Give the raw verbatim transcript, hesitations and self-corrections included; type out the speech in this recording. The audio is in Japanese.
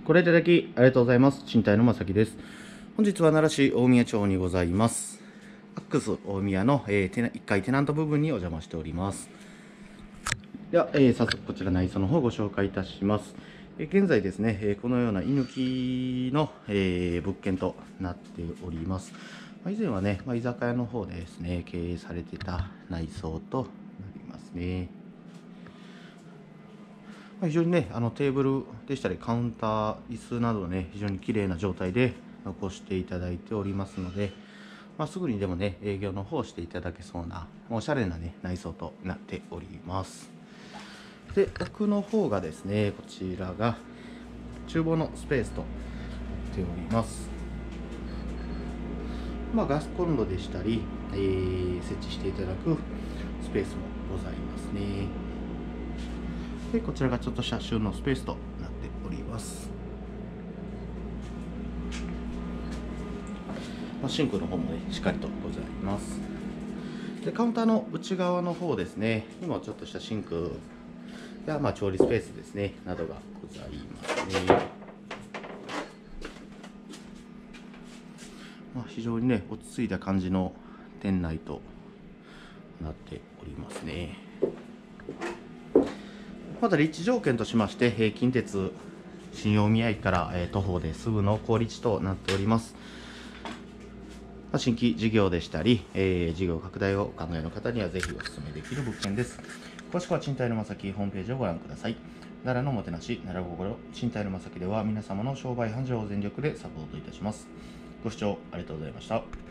ご来いただきありがとうございます。賃貸の正木です。本日は奈良市大宮町にございます。アックス大宮の、えー、テナいっかいテナント部分にお邪魔しております。では、えー、早速こちら内装の方をご紹介いたします。えー、現在ですね、えー、このような居抜きの、えー、物件となっております。まあ、以前はね、まあ、居酒屋の方でですね、経営されてた内装となりますね。非常にね、あのテーブルでしたりカウンター、椅子などね、非常に綺麗な状態で残していただいておりますので、まあ、すぐにでもね、営業の方をしていただけそうな、おしゃれなね、内装となっております。で、奥の方がですね、こちらが厨房のスペースとなっております。まあ、ガスコンロでしたり、えー、設置していただくスペースもございますね。で、こちらがちょっとした収納スペースとなっております。まあ、シンクの方もね、しっかりとございます。で、カウンターの内側の方ですね、にもちょっとしたシンクや、まあ、調理スペースですね、などがございますね。まあ、非常にね、落ち着いた感じの店内となっておりますね。また立地条件としまして、近鉄新大宮駅から徒歩ですぐの好立地となっております。新規事業でしたり、えー、事業拡大をお考えの方にはぜひお勧めできる物件です。詳しくは賃貸の正木ホームページをご覧ください。奈良のもてなし、奈良心、賃貸の正木では皆様の商売繁盛を全力でサポートいたします。ご視聴ありがとうございました。